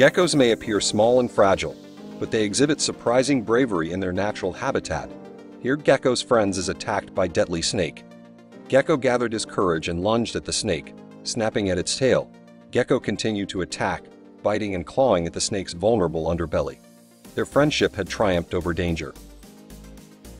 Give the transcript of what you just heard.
Geckos may appear small and fragile, but they exhibit surprising bravery in their natural habitat. Here Gecko's friend is attacked by deadly snake. Gecko gathered his courage and lunged at the snake, snapping at its tail. Gecko continued to attack, biting and clawing at the snake's vulnerable underbelly. Their friendship had triumphed over danger.